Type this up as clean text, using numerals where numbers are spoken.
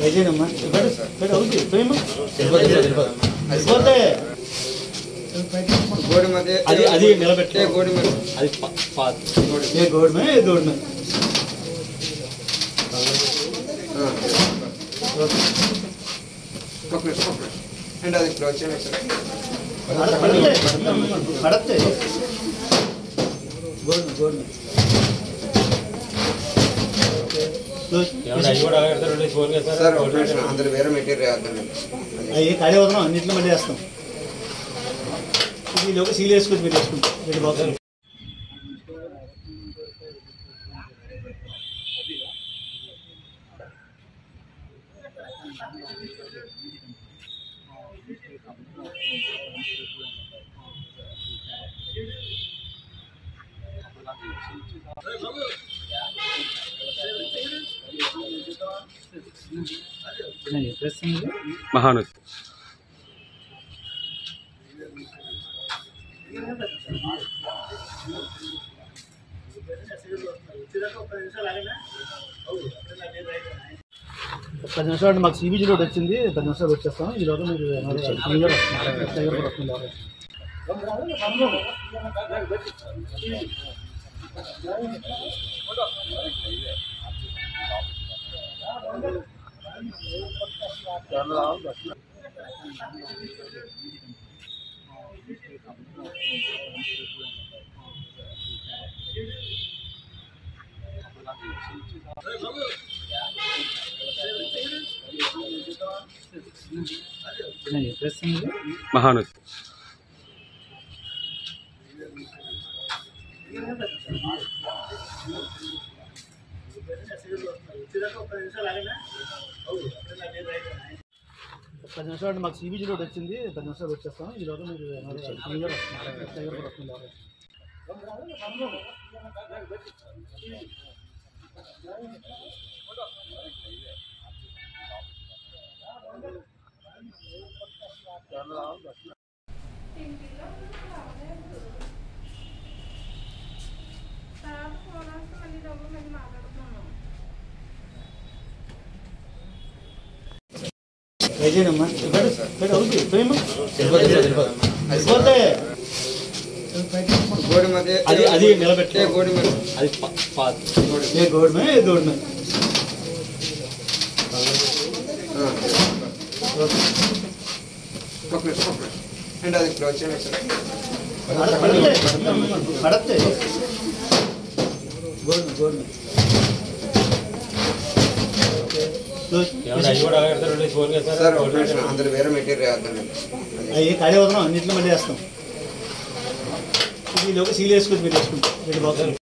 అయిపోయిందమ్మా అవుతుంది అయిపోతే గోడి మధ్య అది నిలబెట్టే గోడి మీద అది ఏ గోడమే ఏ గోడమే అండ్ అది క్లోజ్ చేయండి పడతే గోడమే గోడమే సార్ అందులో వేరే మెటీరియల్ అవి ఖాళీ వదలం అన్నింటిలో మళ్ళీ వేస్తాం ఇది ఒక సీల్ వేసుకొని మీరు వేసుకుంటాం రెండు బాక్సులు మహానస్ పది నిమిషాలు మాకు సిబిజీ రోడ్ వచ్చింది 10 నిమిషాలు వచ్చేస్తాం ఈ రోజు మీరు మహానస్ పది నిమిషాలు మాకు సిబిజీ రోడ్ వచ్చింది 10 నిమిషాలు వచ్చేస్తాం ఈ రోజు మీరు అయిపోయిందమ్మా అవుతుంది అయిపోతే గోడి మధ్య అది నిలబెట్టే గోడి మీద అది ఏ గోడమే ఏ గోడమే అండ్ అది క్లోజ్ చేయండి పడతే గోడమే గోడమే సార్ అందులో వేరే మెటీరియల్ అవి ఖాళీ వదలం అన్నింటిలో మళ్ళీ వేస్తాం ఇది ఒక సీల్ వేసుకొని మీరు వేసుకుంటాం రెండు బాక్సులు